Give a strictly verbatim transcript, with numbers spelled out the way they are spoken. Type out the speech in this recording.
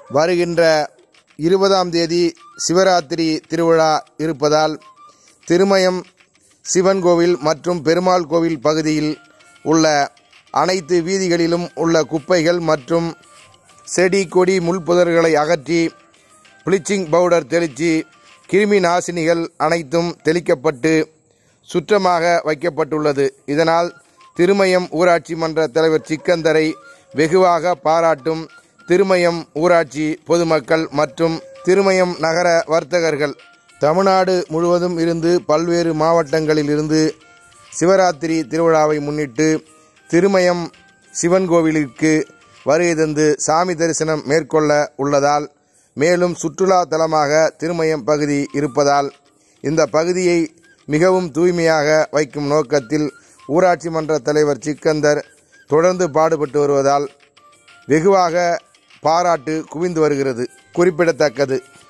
வருகின்ற இருபதாம் தேதி சிவராத்திரி திருவிழா இருப்பதால் திருமயம் சிவன் கோவில் மற்றும் பெருமாள் கோவில் பகுதியில் உள்ள அனைத்து வீதிகளிலும் உள்ள குப்பைகள் மற்றும் செடி கொடி முள்புதர்களை அகற்றி ப்ளீச்சிங் பவுடர் தெளித்து கிருமி நாசினிகள் அனைத்தும் தெளிக்கப்பட்டு சுற்றமாக வைக்கப்பட்டுள்ளது. இதனால் திருமயம் ஊராட்சி மன்ற தலைவர் சிக்கந்தரை வெகுவாக பாராட்டும் திருமயம் ஊராட்சி பொதுமக்கள் மற்றும் திருமயம் நகர வர்த்தகர்கள். தமிழ்நாடு முழுவதும் இருந்து பல்வேறு மாவட்டங்களில் இருந்து சிவராத்திரி திருவிழாவை முன்னிட்டு திருமயம் சிவன் கோவிலிற்கு வருகை தந்து சாமி தரிசனம் மேற்கொள்ள உள்ளதால், மேலும் சுற்றுலா தலமாக திருமயம் பகுதி இருப்பதால் இந்த பகுதியை மிகவும் தூய்மையாக வைக்கும் நோக்கத்தில் ஊராட்சி மன்ற தலைவர் சிக்கந்தர் தொடர்ந்து பாடுபட்டு வருவதால் வெகுவாக பாராட்டு குவிந்து வருகிறது குறிப்பிடத்தக்கது.